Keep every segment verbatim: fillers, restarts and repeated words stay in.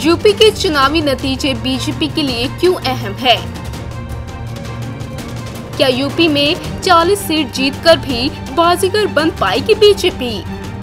UP के चुनावी नतीजे बीजेपी के लिए क्यों अहम है? क्या यूपी में चालीस सीट जीतकर भी बाजीगर बन पाएगी बीजेपी?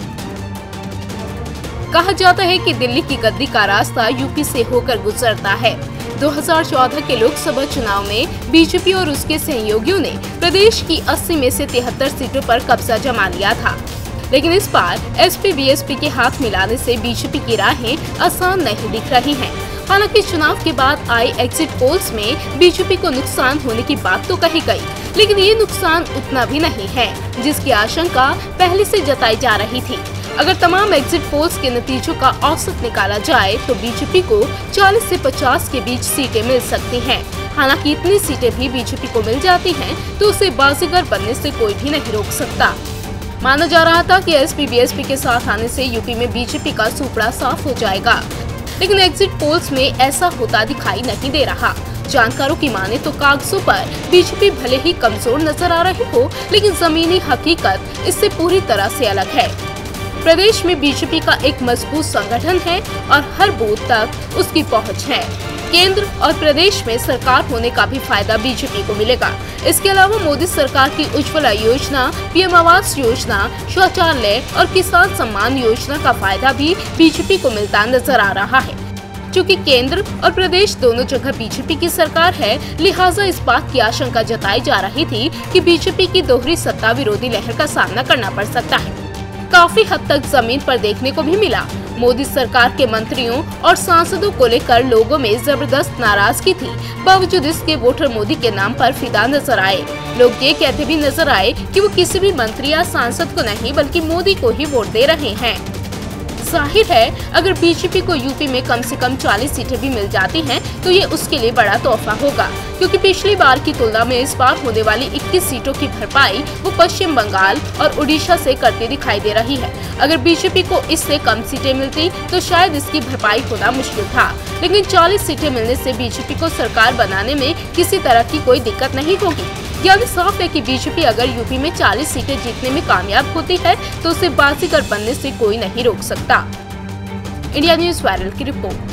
कहा जाता है कि दिल्ली की गद्दी का रास्ता यूपी से होकर गुजरता है। दो हज़ार चौदह के लोकसभा चुनाव में बीजेपी और उसके सहयोगियों ने प्रदेश की अस्सी में से तिहत्तर सीटों पर कब्जा जमा लिया था, लेकिन इस बार एसपी बीएसपी के हाथ मिलाने से बीजेपी की राहें आसान नहीं दिख रही हैं। हालांकि चुनाव के बाद आई एग्जिट पोल्स में बीजेपी को नुकसान होने की बात तो कही गई, लेकिन ये नुकसान उतना भी नहीं है जिसकी आशंका पहले से जताई जा रही थी। अगर तमाम एग्जिट पोल्स के नतीजों का औसत निकाला जाए तो बीजेपी को चालीस से पचास के बीच सीटें मिल सकती हैं। हालांकि इतनी सीटें भी बीजेपी को मिल जाती हैं तो उसे बाजीगर बनने से कोई भी नहीं रोक सकता। माना जा रहा था कि एसपी बीएसपी के साथ आने से यूपी में बीजेपी का सुपड़ा साफ हो जाएगा, लेकिन एग्जिट पोल्स में ऐसा होता दिखाई नहीं दे रहा। जानकारों की माने तो कागजों पर बीजेपी भले ही कमजोर नजर आ रही हो, लेकिन जमीनी हकीकत इससे पूरी तरह से अलग है। प्रदेश में बीजेपी का एक मजबूत संगठन है और हर बूथ तक उसकी पहुंच है। केंद्र और प्रदेश में सरकार होने का भी फायदा बीजेपी को मिलेगा। इसके अलावा मोदी सरकार की उज्ज्वला योजना, पीएम आवास योजना, शौचालय और किसान सम्मान योजना का फायदा भी बीजेपी को मिलता नजर आ रहा है। चूँकि केंद्र और प्रदेश दोनों जगह बीजेपी की सरकार है, लिहाजा इस बात की आशंका जताई जा रही थी कि बीजेपी की दोहरी सत्ता विरोधी लहर का सामना करना पड़ सकता है। काफी हद तक जमीन पर देखने को भी मिला। मोदी सरकार के मंत्रियों और सांसदों को लेकर लोगों में जबरदस्त नाराजगी थी। बावजूद इसके वोटर मोदी के नाम पर फिदा नजर आए। लोग ये कहते भी नजर आए कि वो किसी भी मंत्री या सांसद को नहीं बल्कि मोदी को ही वोट दे रहे हैं। जाहिर है अगर बीजेपी को यूपी में कम से कम चालीस सीटें भी मिल जाती हैं तो ये उसके लिए बड़ा तोहफा होगा, क्योंकि पिछली बार की तुलना में इस बार होने वाली इक्कीस सीटों की भरपाई वो पश्चिम बंगाल और उड़ीसा से करती दिखाई दे रही है। अगर बीजेपी को इससे कम सीटें मिलती तो शायद इसकी भरपाई होना मुश्किल था, लेकिन चालीस सीटें मिलने से बीजेपी को सरकार बनाने में किसी तरह की कोई दिक्कत नहीं होगी। यानी साफ है कि बीजेपी अगर यूपी में चालीस सीटें जीतने में कामयाब होती है तो उसे बाजीगर बनने से कोई नहीं रोक सकता। इंडिया न्यूज़ वायरल की रिपोर्ट।